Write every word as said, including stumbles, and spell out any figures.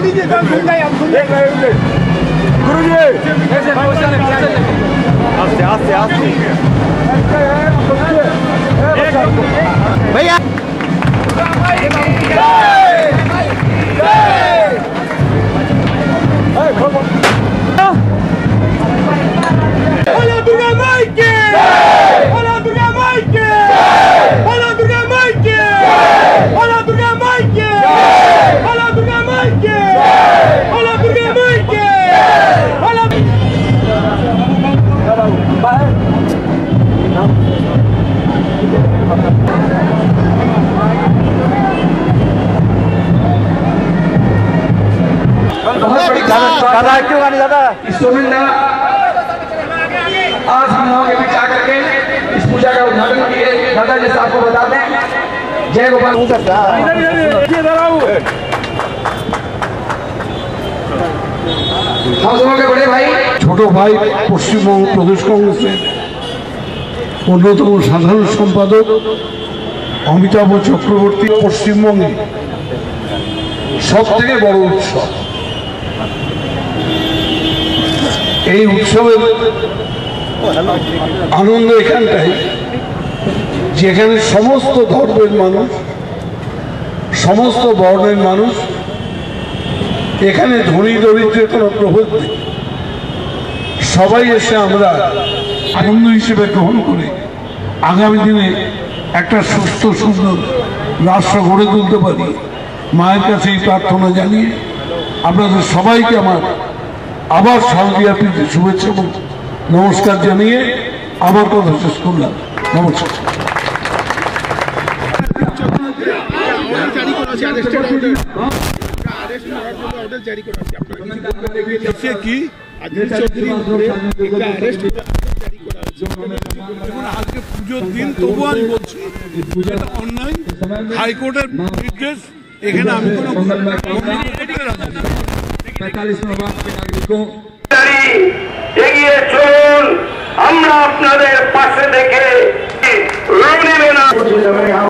आस्ते आस्ते आस्ते भैया दादा क्यों गाने दादा आज हम लोगों के बीच आकर के इस पूजा का उद्घाटन किए। दादा जैसे आपको बता दें, जय गोपाल हम दोनों के बड़े भाई ছোট ভাই পশ্চিমবঙ্গ প্রদেশ কংগ্রেসের অন্যতম সাধারণ সম্পাদক অমিতাভ চক্রবর্তী পশ্চিমবঙ্গে সব থেকে বড় উৎসব। এই উৎসবের আনন্দ এখানটাই যেখানে সমস্ত ধর্মের মানুষ, সমস্ত বর্ণের মানুষ, এখানে ধনী দরিদ্রের কোনো প্রভেদ নেই, সবাই এসে আমরা আনন্দ হিসেবে গ্রহণ করে আগামী দিনে একটা সুস্থ সুন্দর রাষ্ট্র গড়ে তুলতে পারি মায়ের কাছে এই প্রার্থনা জানিয়ে আপনাদের সবাইকে আমার আবার শারদীয়া প্রীতি শুভেচ্ছা এবং নমস্কার জানিয়ে আমার কথা শেষ করলাম। নমস্কার। কি আজকে পুজোর দিন তবু আমি বলছি এটা অন্যায়। হাইকোর্টের নির্দেশ, এখানে আমি কোনো এগিয়ে চলুন, আমরা আপনাদের পাশে দেখে